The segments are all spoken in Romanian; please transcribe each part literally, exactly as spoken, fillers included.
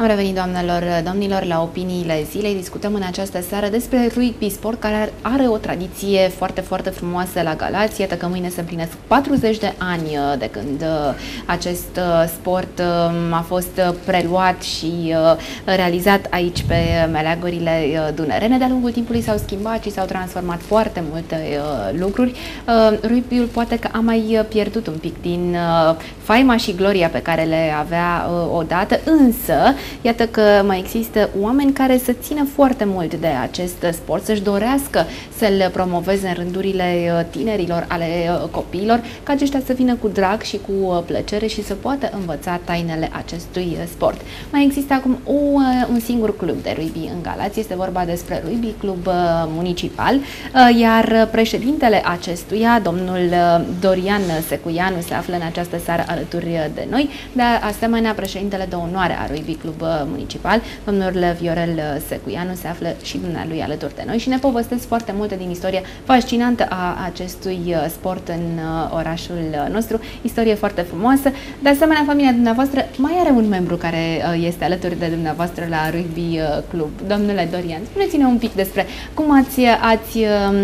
Am revenit, doamnelor, domnilor, la opiniile zilei. Discutăm în această seară despre rugby sport, care are o tradiție foarte, foarte frumoasă la Galați. Iată că mâine se împlinesc patruzeci de ani de când acest sport a fost preluat și realizat aici pe meleagurile dunărene. De-a lungul timpului s-au schimbat și s-au transformat foarte multe lucruri. Rugby-ul poate că a mai pierdut un pic din faima și gloria pe care le avea odată, însă iată că mai există oameni care să țină foarte mult de acest sport, să-și dorească să-l promoveze în rândurile tinerilor, ale copiilor, ca aceștia să vină cu drag și cu plăcere și să poată învăța tainele acestui sport. Mai există acum o, un singur club de rugby în Galați, este vorba despre Rugby Club Municipal, iar președintele acestuia, domnul Dorian Secuianu, se află în această seară alături de noi, de asemenea președintele de onoare a Rugby Club Municipal, domnul Viorel Secuianu, se află și dumnealui alături de noi și ne povestesc foarte multe din istoria fascinantă a acestui sport în orașul nostru, istorie foarte frumoasă. De asemenea, familia dumneavoastră mai are un membru care este alături de dumneavoastră la Rugby Club. Domnule Dorian, spuneți-ne un pic despre cum ați, ați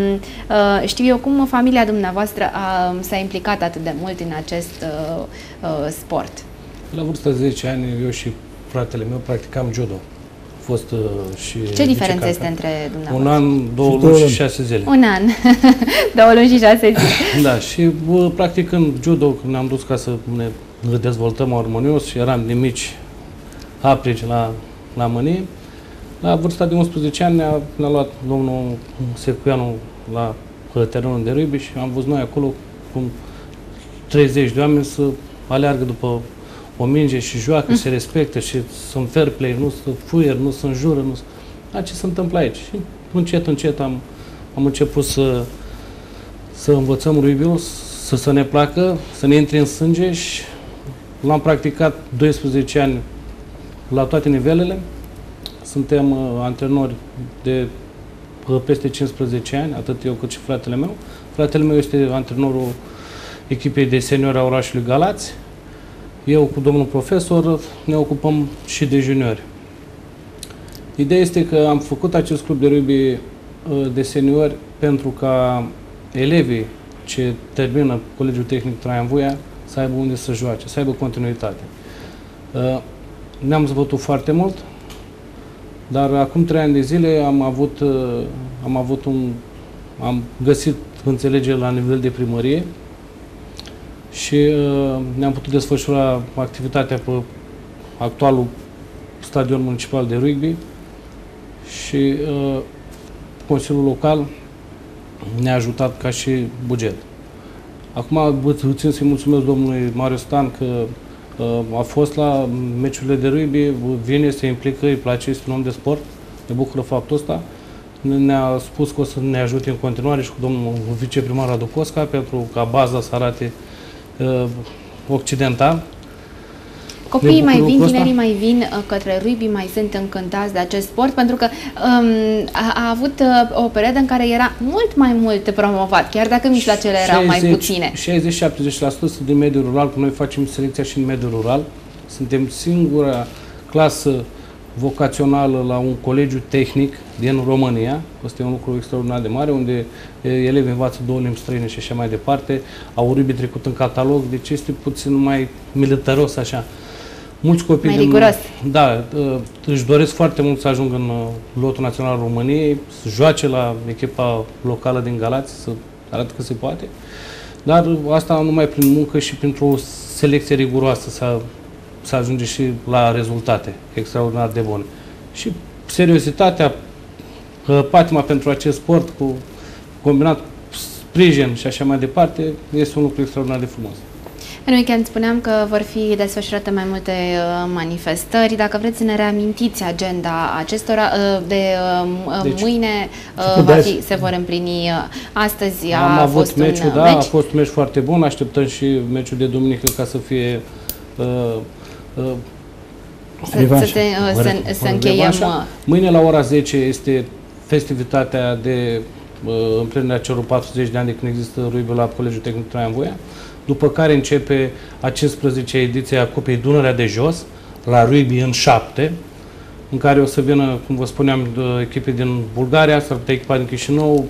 știu eu, cum familia dumneavoastră s-a implicat atât de mult în acest sport. La vârsta de zece ani, eu și fratele meu practicam judo. A fost uh, și Ce diferență este între dumneavoastră? Un an, două luni și șase zile. Un an, două luni și șase zile. Da, și uh, practicând judo, când ne-am dus ca să ne dezvoltăm armonios și eram de mici aprici la, la mânie, la vârsta de unsprezece ani ne-a ne luat domnul Secuianu la terenul de rugby și am văzut noi acolo cum treizeci de oameni să aleargă după o minge și joacă, mm. se respectă și sunt fair play, nu sunt fuier, nu sunt jură, nu sunt... Ce se întâmplă aici? Și încet, încet am, am început să, să învățăm rugby-ul, să, să ne placă, să ne intre în sânge și l-am practicat doisprezece ani la toate nivelele. Suntem uh, antrenori de uh, peste cincisprezece ani, atât eu cât și fratele meu. Fratele meu este antrenorul echipei de seniori a orașului Galați. Eu cu domnul profesor ne ocupăm și de juniori. Ideea este că am făcut acest club de rugby de seniori pentru ca elevii ce termină Colegiul Tehnic Traian Voia să aibă unde să joace, să aibă continuitate. Ne-am zbătut foarte mult, dar acum trei ani de zile am avut, am avut un, am găsit înțelegere la nivel de primărie și uh, ne-am putut desfășura activitatea pe actualul stadion municipal de rugby și uh, Consiliul Local ne-a ajutat ca și buget. Acum țin să-i mulțumesc domnului Marius Stan că uh, a fost la meciurile de rugby, vine, se implică, îi place, este un om de sport, ne bucură faptul ăsta. Ne-a spus că o să ne ajute în continuare și cu domnul viceprimar Radu Cosca pentru ca baza să arate Uh, occidental. Copiii mai vin, tinerii mai vin uh, către rugby, mai sunt încântați de acest sport, pentru că um, a, a avut uh, o perioadă în care era mult mai mult promovat, chiar dacă mijloacele erau mai puține. șaizeci șaptezeci la sută din mediul rural, că noi facem selecția și în mediul rural. Suntem singura clasă vocațională la un colegiu tehnic din România. Asta e un lucru extraordinar de mare, unde elevii învață două limbi străine și așa mai departe. Au rugby trecut în catalog, deci este puțin mai militaros așa. Mulți copii mai din, riguros. Da, își doresc foarte mult să ajungă în lotul național al României, să joace la echipa locală din Galați, să arată că se poate. Dar asta numai prin muncă și printr-o selecție riguroasă să să ajunge și la rezultate extraordinar de bune. Și seriozitatea, patima pentru acest sport, cu combinat sprijin și așa mai departe, este un lucru extraordinar de frumos. În weekend spuneam că vor fi desfășurate mai multe uh, manifestări. Dacă vreți să ne reamintiți agenda acestora, uh, de uh, deci, mâine uh, va fi, se vor împlini. Uh, astăzi a am avut fost meciul, un da, meci. A fost un meci foarte bun, așteptăm și meciul de duminică ca să fie uh, uh, să, să, se, uh, să, să încheiem. Mâine la ora zece este festivitatea de uh, împlinirea celor patruzeci de ani de când există rugby la Colegiul Tehnic Traian Voia, după care începe a cincisprezecea ediție a Cupei Dunărea de Jos, la rugby în șapte, în care o să vină, cum vă spuneam, echipe din Bulgaria, s-ar putea echipa din Chișinău,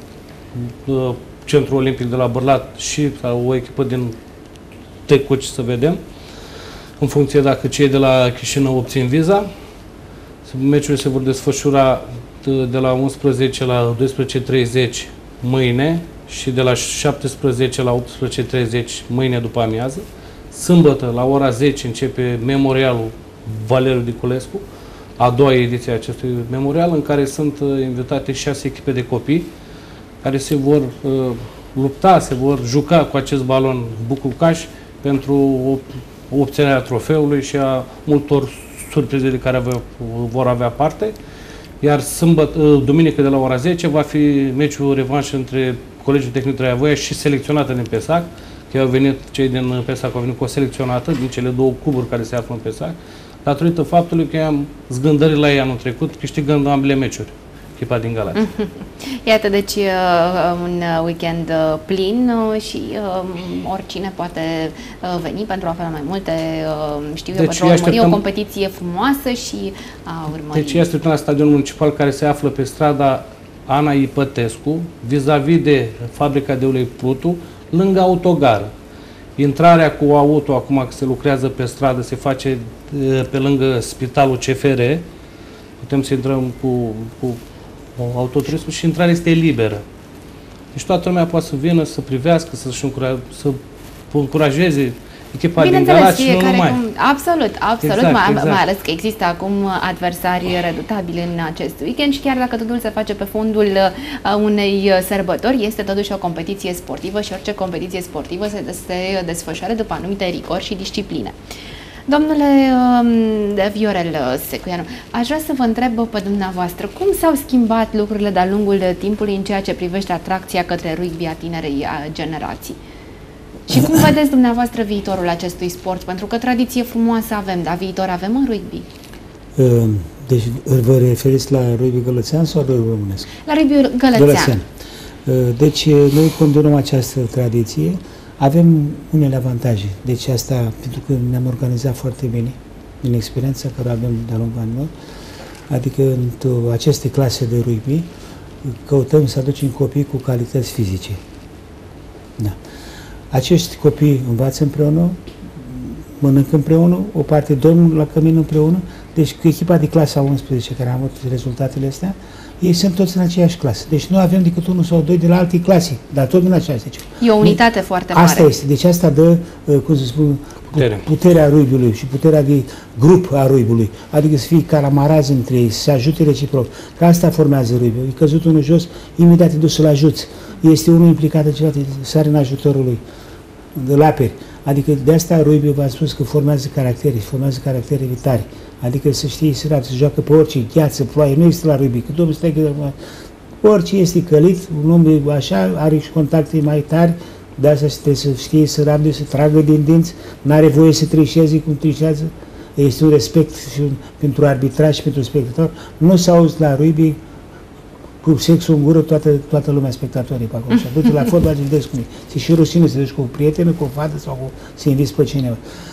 Centrul Olimpic de la Bârlat și o echipă din Tecuci, să vedem, în funcție dacă cei de la Chișinău obțin viza. Meciurile se vor desfășura de la unsprezece la douăsprezece și treizeci mâine și de la șaptesprezece la optsprezece și treizeci mâine după amiază. Sâmbătă, la ora zece, începe memorialul Valeriu Diculescu, a doua ediție a acestui memorial, în care sunt invitate șase echipe de copii care se vor uh, lupta, se vor juca cu acest balon bucucaș pentru obținerea trofeului și a multor surprize de care avea, vor avea parte. Iar sâmbătă, duminică de la ora zece va fi meciul revanș între Colegiul Tehnic Târgu și selecționată din PESAC, că au venit, cei din PESAC au venit cu o selecționată din cele două cluburi care se află în PESAC, datorită faptului că am zgândărit la ei anul trecut, câștigând ambele meciuri, echipa din Galați. Iată, deci un weekend plin și oricine poate veni pentru a afla mai multe, știu eu, deci pentru a urmări așteptăm... o competiție frumoasă și a urmări... Deci este la stadionul municipal care se află pe strada Ana Ipătescu, vis-a-vis de fabrica de ulei Plutu, lângă autogară. Intrarea cu auto, acum că se lucrează pe stradă, se face pe lângă spitalul C F R. Putem să intrăm cu, cu autoturismul și intrarea este liberă. Deci toată lumea poate să vină, să privească, să-și încura, să încurajeze echipa din Galați și nu numai. Cum, absolut, absolut, exact, mai, exact. mai ales că există acum adversari redutabili în acest weekend și chiar dacă totul se face pe fondul unei sărbători, este totuși o competiție sportivă și orice competiție sportivă se, se desfășoară după anumite rigori și discipline. Domnule um, Viorel Secuianu, aș vrea să vă întreb pe dumneavoastră, cum s-au schimbat lucrurile de-a lungul timpului în ceea ce privește atracția către rugby a tinerei generații? Și cum vedeți dumneavoastră viitorul acestui sport? Pentru că tradiție frumoasă avem, dar viitor avem în rugby? Deci vă referiți la rugby gălățean sau rugby românesc? La rugby gălățean. gălățean. Deci noi continuăm această tradiție. Avem unele avantaje. Deci asta, pentru că ne-am organizat foarte bine, din experiența care avem de-a lungul anilor, adică în aceste clase de rugby, căutăm să aducem copii cu calități fizice. Da. Acești copii învață împreună, mănâncă împreună, o parte dorm la cămin împreună, deci cu echipa de clasa a unsprezece care a avut rezultatele astea, ei sunt toți în aceeași clasă. Deci nu avem decât unul sau doi de la alte clase, dar tot din aceeași. Deci, e o unitate foarte mare. Asta este. Deci asta dă, cum să spun, Putere. puterea rugby-ului și puterea de grup a rugby-ului. Adică să fie caramarazi între ei, să se ajute reciproc. Că asta formează rugby. E căzut unul jos, imediat te duci să-l ajuți. Este unul implicat în ceva, sare în ajutorul lui. Îl aperi. Adică de asta rugby v-am spus că formează caractere, formează caractere vitale. Adică să știi să rapid, să joacă pe orice, gheață, ploaie, nu există la rugby. Că domnul stai că orice este călit, un om așa are și contacte mai tari, de asta trebuie să știe să rabde, să tragă din dinți, nu are voie să trișeze cum trișează. Este un respect și un, pentru arbitraj și pentru spectator. Nu se auzi la rugby cu sexul în gură toată, toată lumea spectatorii pe acolo. Și du-te la fotbal și vedeți cum e. Ți și rușine să duci cu o prietenă, cu o fată sau cu, să inviți pe cineva.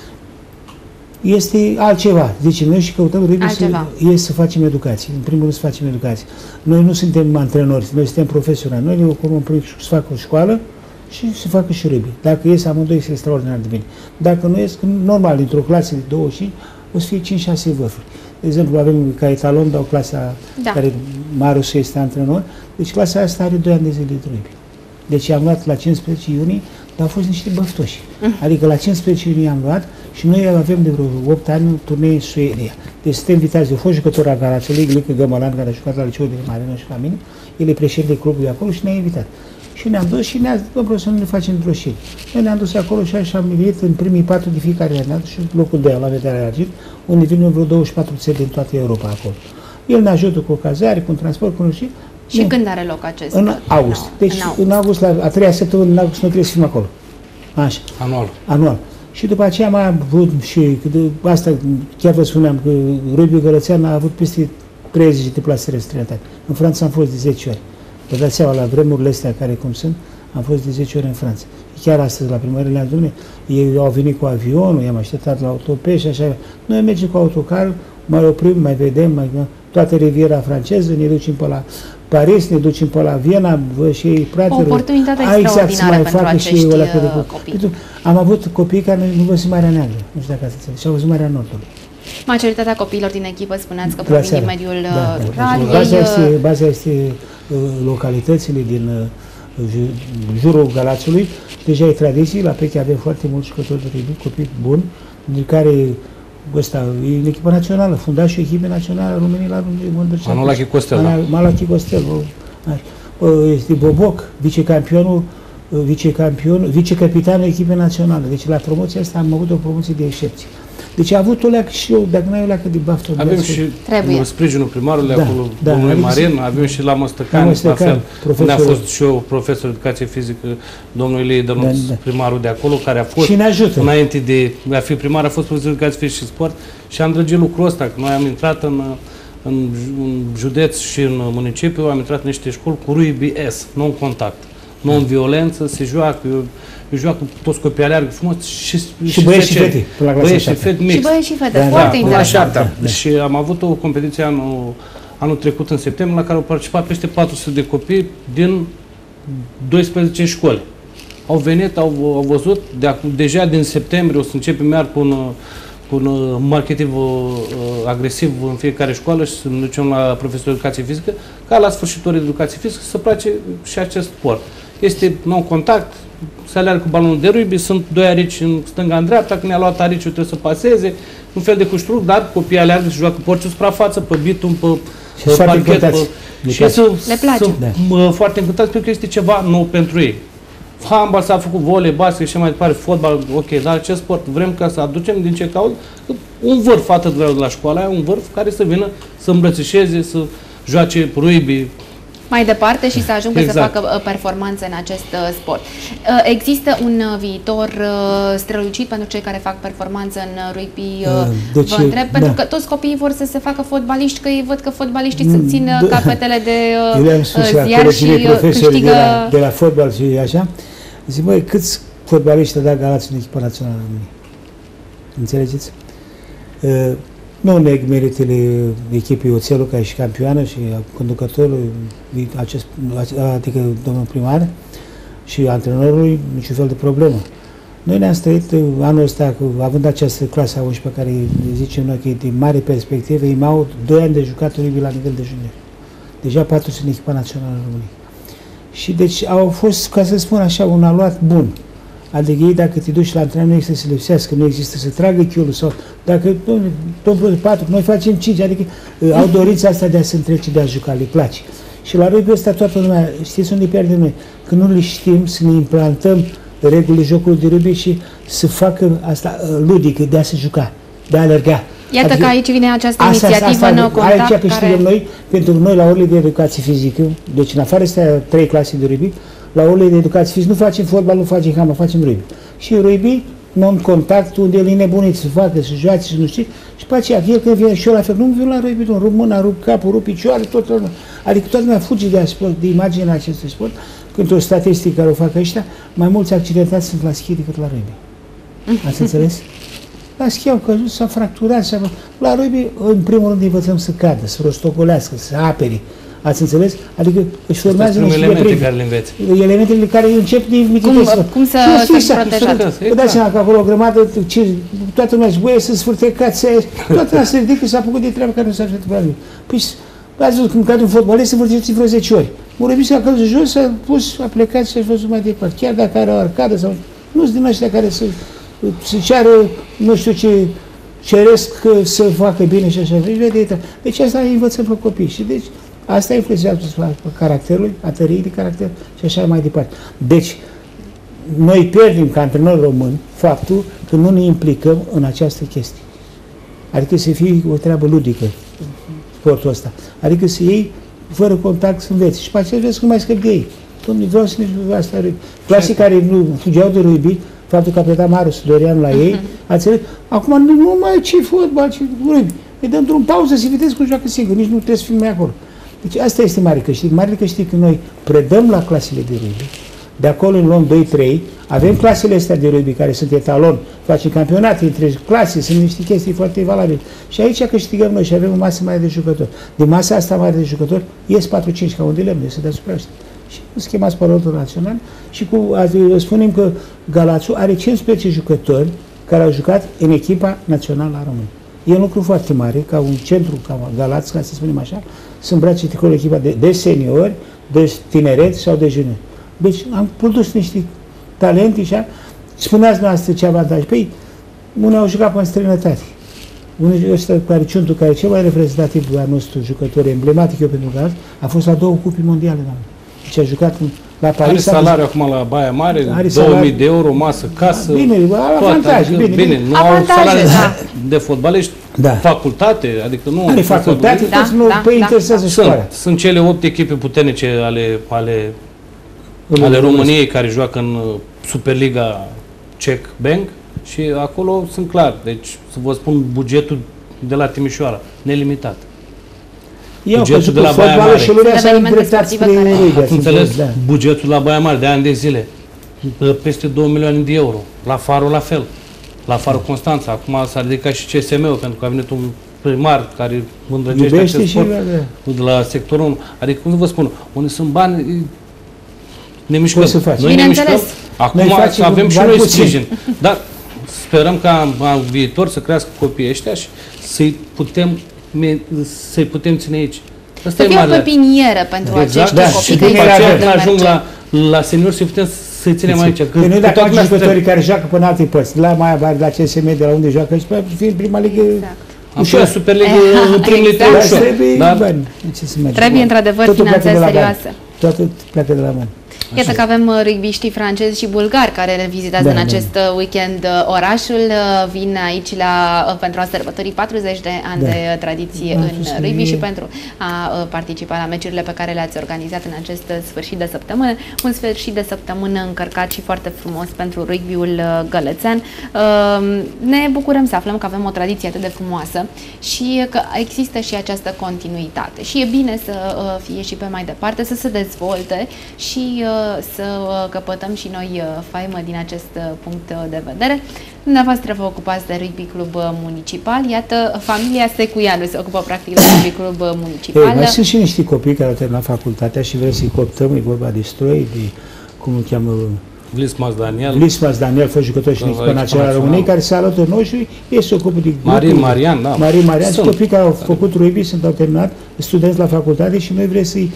Este altceva. Zicem noi și căutăm rugby să, e să facem educație. În primul rând să facem educație. Noi nu suntem antrenori, noi suntem profesionali. Noi ne ocupăm să facă o școală și să facă și rugby. Dacă ies amândoi, este extraordinar de bine. Dacă nu ies, normal, într-o clasă de douăzeci, o să fie cinci șase vârfuri. De exemplu, avem ca etalon, dau clasa da. care Marius este antrenor. Deci clasa asta are doi ani de zile de rugby. Deci am luat la cincisprezece iunie, dar au fost niște băftoși. Mm. Adică la cincisprezece iunie am luat și noi avem de vreo opt ani un turnee în Suedia. Deci suntem invitați de un fost jucător al Galațiului, Glică Gămălan, care a jucat la liceul de Marină și la mine. El e președinte clubului acolo și ne-a invitat. Și ne-am dus și ne-a zis, bă, să nu ne facem broșiri. Noi ne-am dus acolo și așa am venit în primii patru de fiecare an, și locul doi la medalia de argint, unde vin vreo douăzeci și patru țări din toată Europa acolo. El ne ajută cu o cazare, cu un transport, cu un și... Și ne... când are loc acest? În august. No, deci în august, în august la a treia săptămână, în august, noi trebuie să fim acolo. Așa. Anual. Anual. Și după aceea am avut și, asta chiar vă spuneam, că rugby gălățean a avut peste treizeci de plasări în străinătate. În Franța am fost de zece ori. Vă dați seama, la vremurile astea care cum sunt, am fost de zece ori în Franța. Chiar astăzi, la primările Andrune, ei au venit cu avionul, i-am așteptat la autope și așa. Noi mergem cu autocarul, mai oprim, mai vedem, mai, toată riviera franceză, ne ducem pe la Paris, ne ducem pe la Viena, vă și ei o oportunitate extraordinară pentru acești copii. Am avut copii care nu văzut Marea Neagră, nu știu dacă ați înțeles, și au văzut Marea Nordului. Majoritatea copiilor din echipă spuneați că provin din mediul da, rural. Da, baza, este, baza este localitățile din jurul Galațiului și deja e tradiție, la Peche avem foarte mulți jucători de rugby, copii buni, din care ăsta e în echipa națională, fundașul echipei naționale a României la Manolache Costel. Manolache Costel. Este Boboc, vicecampionul, vicecampion, vicecapitanul echipei naționale. Deci la promoția asta am avut o promoție de excepție. Deci a avut o leacă și eu, dacă nu ai o leacă de baftă. Avem și trebuie. sprijinul primarului, da, acolo, da, domnului Marin, să... avem și la Măstăcani, la fel, unde a fost și eu profesor de educație fizică, domnul Ilie Dănuț, da, da. primarul de acolo, care a fost, și ne ajută. Înainte de a fi primar, a fost profesor de educație fizică și sport și am drăgit lucrul ăsta, că noi am intrat în, în, în județ și în municipiu, am intrat în niște școli cu rugby S, non-contact, non-violență, se joacă, eu joacă toți copii aleargă frumos și, și băieți și fete. Băieți și fete mix. Și băieți și fete, da, foarte da, interesant. Da, da. Și am avut o competiție anul, anul trecut, în septembrie, la care au participat peste patru sute de copii din doisprezece școli. Au venit, au, au văzut, de, deja din septembrie o să începem iar cu un, cu un marketing uh, agresiv în fiecare școală și să ne ducem la profesorul de educație fizică, ca la sfârșitul de educație fizică să place și acest sport. Este non-contact, se aleargă cu balonul de rugby, sunt doi arici în stânga, în dreapta, când ne-a luat ariciul trebuie să paseze, un fel de cuștruc, dar copiii aleargă și joacă pe orice suprafață, pe bitum, pe, pe parchet, pe... și sunt, le place. sunt da. foarte încântați pentru că este ceva nou pentru ei. Handbal s-a făcut, volei, basket și mai departe, fotbal, ok, dar acest sport vrem ca să aducem din ce cauză un vârf atât vreau de la școala aia, un vârf care să vină să îmbrățișeze, să joace rugby mai departe și să ajungă exact. să facă performanțe în acest sport. Există un viitor strălucit pentru cei care fac performanță în rugby? Deci, vă întreb, da. pentru că toți copiii vor să se facă fotbaliști, că ei văd că fotbaliștii mm, țin da. capetele de ziar și câștigă... De la, de la fotbal și așa, zic, băi, câți fotbaliști a dat Galați în echipa națională a României? Înțelegeți? Uh, Nu neg meritele echipei Oțelul, ca și campioană, și a conducătorului, acest, adică domnul primar și antrenorului, niciun fel de problemă. Noi ne-am străit anul ăsta, având această clasă a unsprezecea, care zicem noi că e de mare perspectivă, ei mai au doi ani de jucat rugby la nivel de junior. Deja patru sunt în echipa națională a României. Și deci au fost, ca să spun așa, un aluat bun. Adică ei, dacă te duci la antrenament, nu există să lipsească, nu există să tragă chiulul sau dacă domnul patru, noi facem cinci, adică au dorința asta de a se întrece, de a juca, le place. Și la rugby ăsta toată lumea, știți unde pierdem noi? Că nu le știm să ne implantăm regulile jocului de rugby și să facă asta ludică, de a se juca, de a alerga. Iată adică, că aici vine această asta, inițiativă asta, No Contact. Aici câștigăm care... noi, pentru noi la orele de educație fizică, deci în afară astea trei clase de rugby, la orele de educație fizică nu facem fotbal, nu facem handbal, facem rugby. Și rugby, non-contact, unde el e nebunit să facă, să joace, să nu știi, și pe aceea, el când vine și eu la fel, nu vin la rugby, nu, rup mâna, rup capul, rup picioare, tot, tot, adică toată lumea fuge de, sport, de imaginea acestui sport, când o statistică care o fac ăștia, mai mulți accidentați sunt la schi decât la rugby. Ați înțeles? La schi au căzut, s-a fracturat, s-a... La rugby, în primul rând, învățăm să cadă, să rostogolească, să apere. Ați înțeles? Adică își formează niște elemente care le înveți. Elementele care încep din mitități. Cum, cum să se protejează. Vă dați seama că acolo o grămadă, toată lumea zice, băie, să sfârtecați, toată lumea se ridică, s-a făcut de treabă care nu s-a făcut la lui. Păi, ați văzut, când cade un fotbalist, să vă vreo zece ori. Un rugby s-a căzut jos, s-a pus, a plecat și a văzut mai departe. Chiar dacă are o arcadă sau... Nu-s din ăștia care să, să ceară, nu știu ce, ceresc să facă bine și așa. Deci asta învățăm pe copii. Și deci, asta influențează asupra caracterului, a tăriei de caracter și așa mai departe. Deci, noi pierdem ca antrenori români faptul că nu ne implicăm în această chestie. Adică să fie o treabă ludică, sportul ăsta. Adică să iei, fără contact, să înveți. Și pe aceea vezi cum mai scăp de ei. Dom'le, vreau să ne asta. Clasii care nu fugeau de rugby, faptul că a plecat Marius Dorian la ei, uh-huh. ați înțeles? Acum nu, nu mai ce fotbal, ce rugby. Îi dăm drum pauză să vedeți cum joacă singur, nici nu trebuie să fim mai acolo. Deci asta este mare câștig. Mare câștig că noi predăm la clasele de rugby, De acolo îmi luăm doi trei, avem clasele astea de rugby care sunt etalon, facem campionate între clase, sunt niște chestii foarte valabile. Și aici câștigăm noi și avem o masă mare de jucători. De masa asta mare de jucători ies patru cinci ca un de lemn, este deasupra ăștia. Și schemați Parlamentul Național și cu, spunem că Galațiul are cincisprezece jucători care au jucat în echipa națională a României. E un lucru foarte mare, ca un centru, ca Galați, ca să spunem așa, sunt brațe de echipa de, de seniori, de tineret sau de juniori. Deci am produs niște talente și spuneați noastră ce avantaj. Păi, unii au jucat pe în străinătate. Unul ăsta care Ciuntu, care e cel mai reprezentativ al nostru jucător emblematic, eu pentru Galați, a fost la două cupi mondiale, doamne. Deci a jucat la Paris. Are salariu acum la Baia Mare, două mii de euro, masă, casă. Bine, avantaje, adică, bine, bine. Nu au salariu da. de fotbaliști, da. facultate, adică nu... Are facultate, da, nu, da, păi da, interesează da. școala. Sunt, sunt cele opt echipe puternice ale, ale, ale României care joacă în Superliga Czech Bank și acolo sunt clar. Deci, să vă spun, bugetul de la Timișoara, nelimitat. Eu bugetul de la Baia Mare. Și lumea s-a îndreptat spre Ați înțeles? Da. Bugetul la Baia Mare de ani de zile. Peste două milioane de euro. La Farul la fel. La Farul Constanța. Acum s-a ridicat și C S M-ul, pentru că a venit un primar care îndrăgește acest sport de la sectorul unu. Adică, cum să vă spun, unde sunt bani, ne mișcăm. Noi ne mișcăm. Acum să avem și noi sprijin. Dar sperăm ca în viitor să crească copiii ăștia și să-i putem să-i putem ține aici. Asta să fie o pepinieră pentru exact, acești da. copii. Și după aceea când ajung la, la seniori să putem să-i ținem aici. Că noi dacă am jucătorii care joacă până alte părți, la Maia Mare, la C S M, de la unde joacă, și fi în prima ligă ușor. În Superligă, în primul ligă ușor. Trebuie într-adevăr finanțări serioase. Totul pleacă de la mână. Iată că avem rugbiștii francezi și bulgari care vizitează da, în acest da. weekend orașul. Vin aici la, pentru a sărbători patruzeci de ani da. de tradiție da, în rugby și pentru a participa la meciurile pe care le-ați organizat în acest sfârșit de săptămână. Un sfârșit de săptămână încărcat și foarte frumos pentru rugby-ul gălățean. Ne bucurăm să aflăm că avem o tradiție atât de frumoasă și că există și această continuitate. Și e bine să fie și pe mai departe, să se dezvolte și să căpătăm și noi faimă din acest punct de vedere. Dumneavoastră vă ocupați de Rugby Club Municipal, iată, familia Secuianu se ocupă practic de Rugby Club Municipal. Ei, mai sunt și niște copii care au terminat facultatea și vrem să-i coptăm, e vorba de stroi, de, cum îl cheamă, Blismas Daniel. Blismas Daniel, fost jucător și în echipa națională a României, care se alătură noi și ei se ocupă de Marin Marian, da. Marin Marian, și copii care au făcut rugby, sunt au terminat, studenți la facultate și noi vrem să-i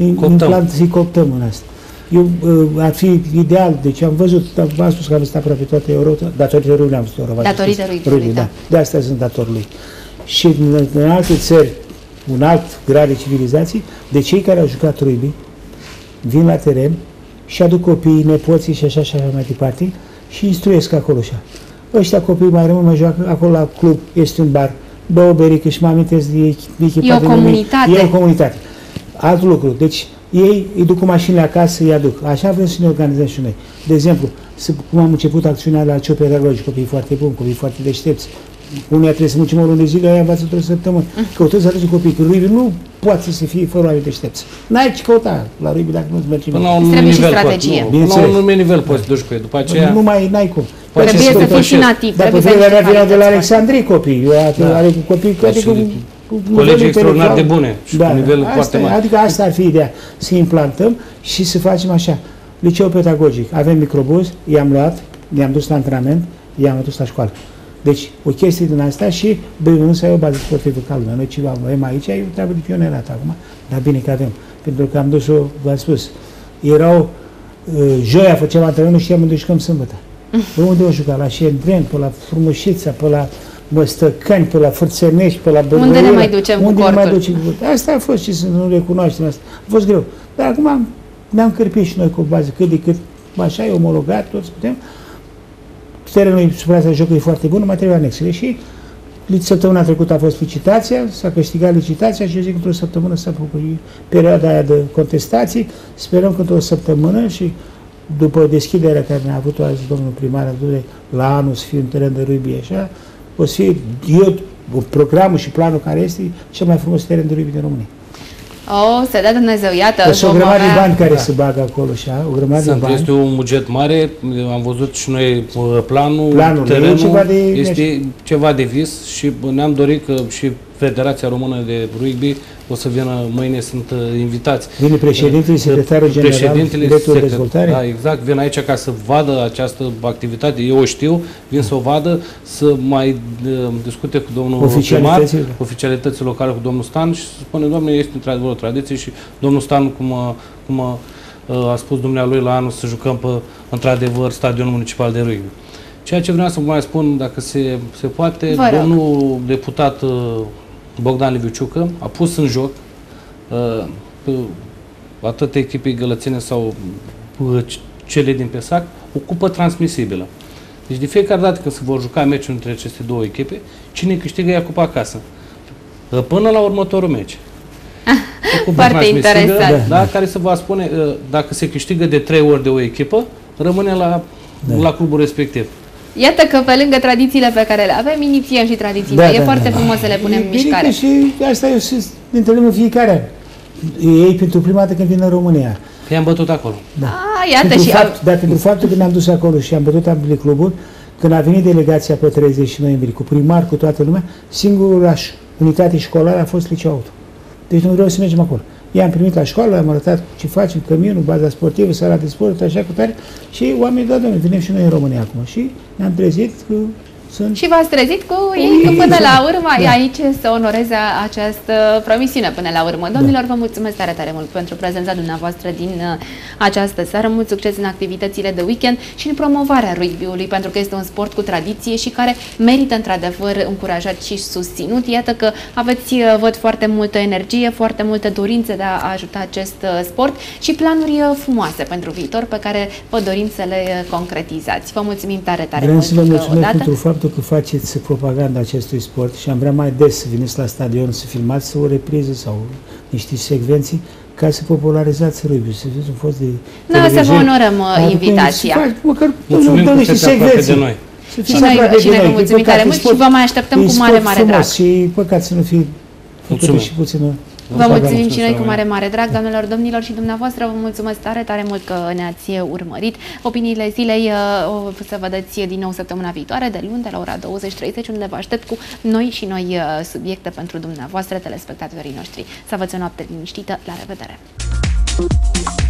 să-i coptăm în asta. Eu, ar fi ideal, deci am văzut, v-am spus că am stat aproape toată Europa, datorită rugby am văzut Europa. Datorită rugby, da. De asta sunt dator lui. Și în, în alte țări, un alt grad de civilizații, de cei care au jucat rugby, vin la teren și aduc copiii, nepoții și așa și așa mai departe și instruiesc acolo așa. Ăștia copii mai rămân, mai joacă, acolo la club este un bar, două berică și mă amintesc de echipa de comunitate. E o comunitate. Alt lucru, deci ei îi duc cu mașinile acasă, îi aduc. Așa vrem să ne organizăm și noi. De exemplu, să, cum am început acțiunea la liceu pedagogic, copii foarte buni, copii foarte deștepți. Unii trebuie să muncim o lună de zile, aia învață o săptămână. Căutăm să aducem copii, că rugby nu poate să fie fără oameni deștepți. N-ai ce căuta la rugby dacă nu-ți mergi bine. Până la un nivel poți, până la un nivel poți să duci cu ei, după aceea... Nu mai, n-ai cum. Trebuie să fii și nativ. Dar pe vremea mea vinau de la Alexandrie copii. Are cu copii, colegii extraordinar de bune și da, cu nivel foarte mare. Adică asta ar fi ideea, să implantăm și să facem așa. Liceu pedagogic, avem microbuz, i-am luat, i-am dus la antrenament, i-am dus la școală. Deci, o chestie din asta și băi, să ai o bază sportivă ca lumea. Noi ceva avem aici, e o treabă de pionerat acum, dar bine că avem. Pentru că am dus-o, v-am spus, erau, uh, joia făceam antrenament, nu știam unde jucăm sâmbătă. Bă, unde o juca? La Șendren, pe la Frumușița, pe la Măstăcani, pe la Fârțănești, pe la Bărbăiera. Unde ne mai ducem unde cu cortul? Ne mai ducem cu... Asta a fost și să nu recunoaștem asta. A fost greu. Dar acum ne-am cârpit și noi cu bază cât de cât, așa, e omologat, toți putem. Terenul suprața de joc e foarte bun, mai trebuie anexele și săptămâna trecută a fost licitația, s-a câștigat licitația și eu zic că într-o săptămână s-a făcut perioada aia de contestații. Sperăm că într-o săptămână și după deschiderea care ne-a avut-o azi domnul primar, la anul să fie un teren de rugby așa, o să fie, eu, programul și planul care este cel mai frumos teren de rugby din România. Oh, să dea Dumnezeu, iată. Sunt o grămadă de avea... bani care da. se bagă acolo și o grămadă Sunt, de bani. este un buget mare, am văzut și noi planul, Planul terenul, ceva de... este ceva de vis și ne-am dorit că și Federația Română de Rugby o să vină mâine, sunt invitați. Vine președintele, secretarul general, președintele, directorul de dezvoltare. Da, exact, vin aici ca să vadă această activitate, eu o știu, vin să o vadă, să mai uh, discute cu domnul primar, oficialitățile locale, cu domnul Stan și să spune, doamne, este într-adevăr o tradiție și domnul Stan, cum, a, cum a, a spus dumnealui la anul, să jucăm pe, într-adevăr, stadionul municipal de rugby. Ceea ce vreau să vă mai spun, dacă se, se poate, domnul deputat uh, Bogdan Liviuciucă a pus în joc uh, atât echipei gălățene sau uh, cele din Pesac, o cupă transmisibilă. Deci de fiecare dată când se vor juca meciuri între aceste două echipe, cine câștigă ia cupa acasă. Uh, până la următorul meci. Foarte interesant. Da, care se va spune, uh, dacă se câștigă de trei ori de o echipă, rămâne la, da. la clubul respectiv. Iată că pe lângă tradițiile pe care le avem, inițiem și tradițiile. Da, e da, foarte da, frumos să le punem e în mișcare. Și asta eu să ne întâlnim în fiecare an. Ei pentru prima dată când vin în România. Că i-am bătut acolo. Da. A, iată pentru și fapt, dar pentru faptul că ne-am dus acolo și am bătut ambele cluburi, când a venit delegația pe treizeci noiembrie, cu primar, cu toată lumea, singura unitate școlară a fost Liceul Auto. Deci nu vreau să mergem acolo. I-am primit la școală, am arătat ce facem, căminul, baza sportivă, sala de sport, așa cu tare, și oamenii, da, doamne, venim și noi în România acum. Și ne-am trezit că sunt... Și v-ați trezit cu ei, că până la urmă da. aici să onoreze această promisiune până la urmă. Domnilor, da. vă mulțumesc tare, tare mult pentru prezența dumneavoastră din această seară. Mult succes în activitățile de weekend și în promovarea rugby-ului, pentru că este un sport cu tradiție și care merită într-adevăr încurajat și susținut. Iată că aveți, văd, foarte multă energie, foarte multă dorință de a ajuta acest sport și planuri frumoase pentru viitor pe care vă dorim să le concretizați. Vă mulțumim tare, tare Vreau mult. Să vă mulțumesc pentru faptul că faceți propaganda acestui sport și am vrea mai des să veniți la stadion, să filmați o repriză sau niște secvenții ca să popularizați rugby, să fiți un fost de Da, să vă onorăm invitația. Fac, măcar mulțumim că sunteți aproape de noi. Și noi, și noi vă mulțumim tare mult și vă mai așteptăm cu mare, mare drag. Și păcat să nu fie făcut și puțină. Vă mulțumim și noi cu mare, mare drag, doamnelor, domnilor, și dumneavoastră vă mulțumesc tare, tare mult că ne-ați urmărit. Opiniile zilei o să vedeți din nou săptămâna viitoare, de luni, de la ora douăzeci treizeci, unde vă aștept cu noi și noi subiecte pentru dumneavoastră, telespectatorii noștri. Să aveți o noapte liniștită, la revedere!